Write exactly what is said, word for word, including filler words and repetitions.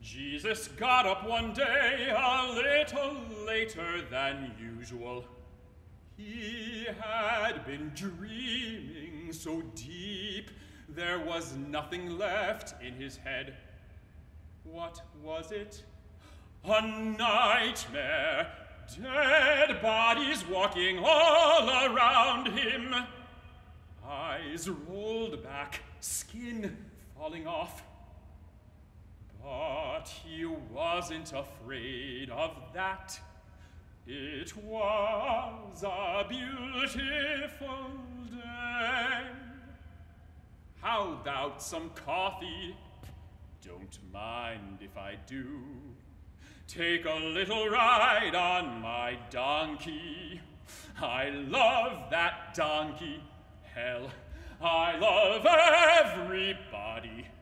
Jesus got up one day a little later than usual. He had been dreaming so deep there was nothing left in his head. What was it? A nightmare. Dead bodies walking all around him. Eyes rolled back, skin falling off. But he wasn't afraid of that. It was a beautiful day. How about some coffee? Don't mind if I do. Take a little ride on my donkey. I love that donkey. Hell, I love everybody.